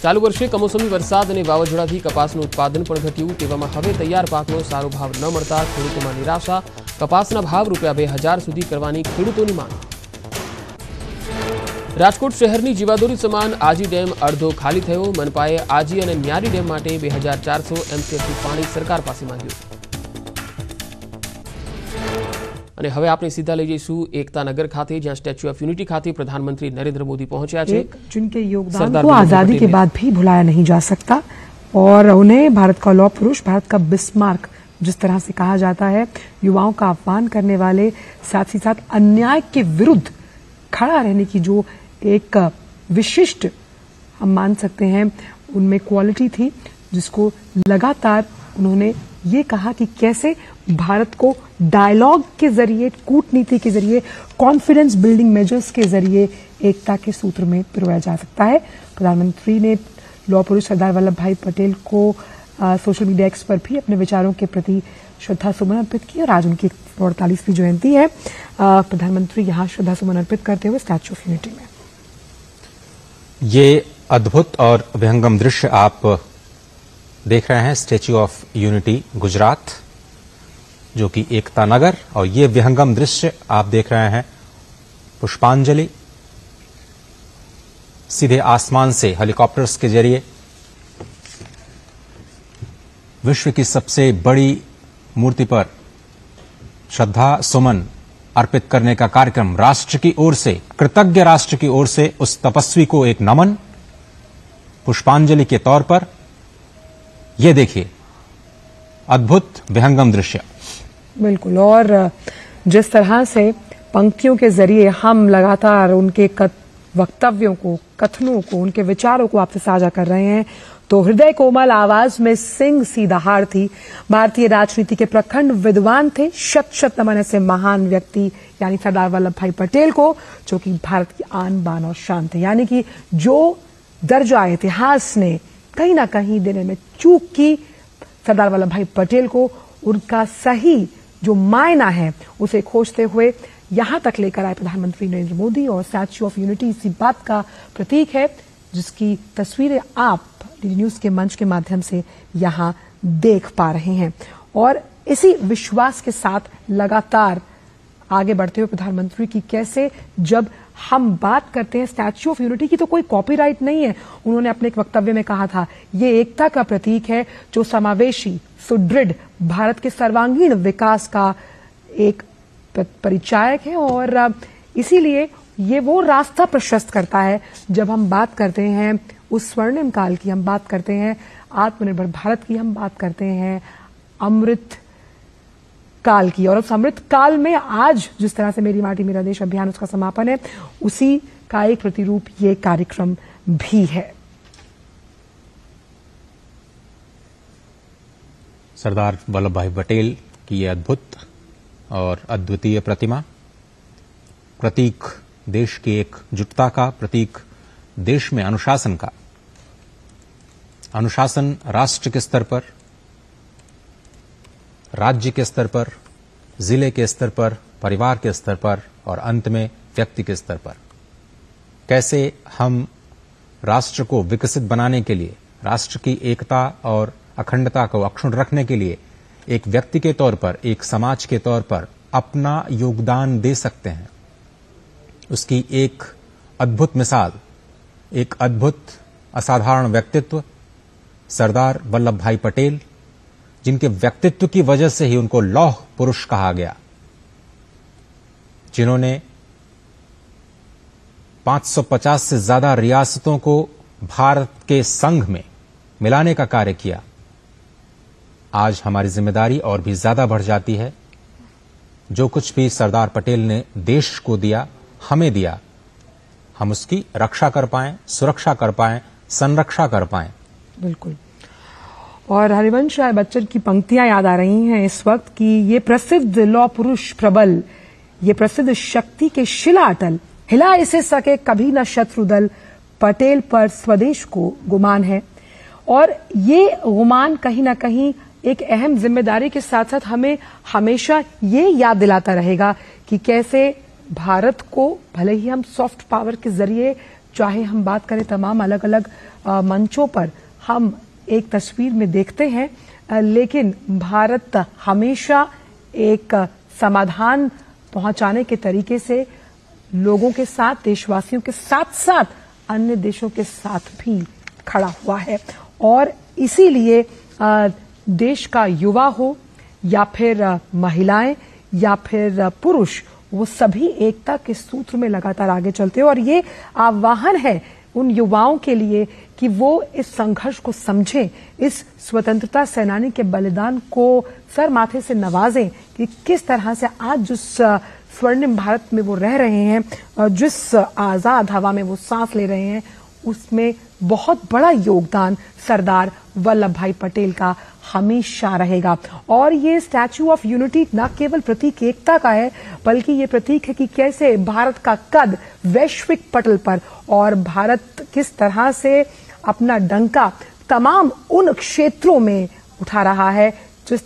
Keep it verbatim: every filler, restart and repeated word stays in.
ચાલુ વર્ષે કમોસમી વરસાદ અને વાવાઝોડાથી કપાસનું ઉત્પાદન પણ ઘટ્યું. તેવામાં હવે તૈયાર પાકનો સારો ભાવ ન મળતા ખેડૂતોમાં નિરાશા. કપાસના ભાવ રૂપિયા બે હજાર સુધી કરવાની ખેડૂતોની માંગ. રાજકોટ શહેરની જીવાદોરી સમાન આજી ડેમ અડધો ખાલી થયો. મનપાએ આજી અને ન્યારી ડેમ માટે બે હજાર ચારસો એમસીએફથી પાણી સરકાર પાસે માંગ્યું. અને હવે આપણે સીધા લઈ જઈશું एकता नगर खाते, जहां स्टैच्यू ऑफ यूनिटी खाते प्रधानमंत्री नरेंद्र मोदी पहुंचे हैं. जिनके योगदान को आजादी के बाद भी भुलाया नहीं जा सकता और उन्हें भारत का लौह पुरुष, भारत का बिस्मार्क जिस तरह से कहा जाता है, युवाओं का आह्वान करने वाले, साथ ही साथ अन्याय के विरुद्ध खड़ा रहने की जो एक विशिष्ट हम मान सकते हैं उनमें क्वालिटी थी, जिसको लगातार उन्होंने ये कहा कि कैसे भारत को डायलॉग के जरिए, कूटनीति के जरिए, कॉन्फिडेंस बिल्डिंग मेजर्स के जरिए एकता के सूत्र में पिरोया जा सकता है. प्रधानमंत्री ने लौह पुरुष सरदार वल्लभ भाई पटेल को आ, सोशल मीडिया एक्स पर भी अपने विचारों के प्रति श्रद्धा सुमन अर्पित की और आज उनकी अड़तालीसवीं जयंती है. आ, प्रधानमंत्री यहाँ श्रद्धा सुमन अर्पित करते हुए स्टैच्यू ऑफ यूनिटी में. ये अद्भुत और विहंगम दृश्य आप देख रहे हैं स्टैच्यू ऑफ यूनिटी गुजरात, जो कि एकता नगर, और ये विहंगम दृश्य आप देख रहे हैं पुष्पांजलि सीधे आसमान से हेलीकॉप्टर्स के जरिए विश्व की सबसे बड़ी मूर्ति पर श्रद्धा सुमन अर्पित करने का कार्यक्रम. राष्ट्र की ओर से, कृतज्ञ राष्ट्र की ओर से उस तपस्वी को एक नमन पुष्पांजलि के तौर पर. ये देखिए अद्भुत विहंगम दृश्य. बिल्कुल, और जिस तरह से पंक्तियों के जरिए हम लगातार उनके वक्तव्यों को, कथनों को, उनके विचारों को आपसे साझा कर रहे हैं, तो हृदय कोमल आवाज में सिंह सी दहाड़ थी. भारतीय राजनीति के प्रखंड विद्वान थे. शत शत नमन ऐसे महान व्यक्ति यानी सरदार वल्लभ भाई पटेल को, जो कि भारत की आन बान और शान थे. यानी कि जो दर्जा इतिहास ने कहीं ना कहीं देने में चूक की, सरदार वल्लभ भाई पटेल को उनका सही जो मायना है उसे खोजते हुए यहां तक लेकर आए प्रधानमंत्री नरेंद्र मोदी. और स्टैच्यू ऑफ यूनिटी इसी बात का प्रतीक है, जिसकी तस्वीरें आप डीडी न्यूज के मंच के माध्यम से यहां देख पा रहे हैं. और इसी विश्वास के साथ लगातार आगे बढ़ते हुए प्रधानमंत्री की कैसे, जब हम बात करते हैं स्टैच्यू ऑफ यूनिटी की तो कोई कॉपीराइट नहीं है. उन्होंने अपने एक वक्तव्य में कहा था, ये एकता का प्रतीक है जो समावेशी, सुदृढ़ भारत के सर्वांगीण विकास का एक परिचायक है. और इसीलिए ये वो रास्ता प्रशस्त करता है जब हम बात करते हैं उस स्वर्णिम काल की, हम बात करते हैं आत्मनिर्भर भारत की, हम बात करते हैं अमृत काल की. और उस अमृत काल में आज जिस तरह से मेरी माटी मेरा देश अभियान उसका समापन है, उसी का एक प्रतिरूप ये कार्यक्रम भी है. सरदार वल्लभ भाई पटेल की ये अद्भुत और अद्वितीय प्रतिमा, प्रतीक देश की एकजुटता का, प्रतीक देश में अनुशासन का. अनुशासन राष्ट्र के स्तर पर, राज्य के स्तर पर, जिले के स्तर पर, परिवार के स्तर पर और अंत में व्यक्ति के स्तर पर. कैसे हम राष्ट्र को विकसित बनाने के लिए, राष्ट्र की एकता और अखंडता को अक्षुण्ण रखने के लिए एक व्यक्ति के तौर पर, एक समाज के तौर पर अपना योगदान दे सकते हैं, उसकी एक अद्भुत मिसाल, एक अद्भुत असाधारण व्यक्तित्व सरदार वल्लभ भाई पटेल, जिनके व्यक्तित्व की वजह से ही उनको लौह पुरुष कहा गया, जिन्होंने पाँच सौ पचास से ज्यादा रियासतों को भारत के संघ में मिलाने का कार्य किया. आज हमारी जिम्मेदारी और भी ज्यादा बढ़ जाती है. जो कुछ भी सरदार पटेल ने देश को दिया, हमें दिया, हम उसकी रक्षा कर पाएं, सुरक्षा कर पाएं, संरक्षा कर पाएं. बिल्कुल. और हरिवंश राय बच्चन की पंक्तियां याद आ रही हैं इस वक्त कि ये प्रसिद्ध लौह पुरुष प्रबल, ये प्रसिद्ध शक्ति के शिला अटल, हिला इसे सके कभी न शत्रु दल, पटेल पर स्वदेश को गुमान है. और ये गुमान कहीं ना कहीं एक अहम जिम्मेदारी के साथ साथ हमें हमेशा ये याद दिलाता रहेगा कि कैसे भारत को, भले ही हम सॉफ्ट पावर के जरिए चाहे हम बात करें तमाम अलग अलग मंचों पर हम एक तस्वीर में देखते हैं, लेकिन भारत हमेशा एक समाधान पहुंचाने के तरीके से लोगों के साथ, देशवासियों के साथ साथ अन्य देशों के साथ भी खड़ा हुआ है। और इसीलिए देश का युवा हो या फिर महिलाएं या फिर पुरुष, वो सभी एकता के सूत्र में लगातार आगे चलते हैं। और ये आह्वान है उन युवाओं के लिए कि वो इस संघर्ष को समझें, इस स्वतंत्रता सेनानी के बलिदान को सर माथे से नवाजें कि किस तरह से आज जिस स्वर्णिम भारत में वो रह रहे हैं, जिस आजाद हवा में वो सांस ले रहे हैं, उसमें बहुत बड़ा योगदान सरदार वल्लभ भाई पटेल का हमेशा रहेगा। और ये स्टैच्यू ऑफ यूनिटी न केवल प्रतीक एकता का है, बल्कि ये प्रतीक है कि कैसे भारत का कद वैश्विक पटल पर और भारत किस तरह से अपना डंका तमाम उन क्षेत्रों में उठा रहा है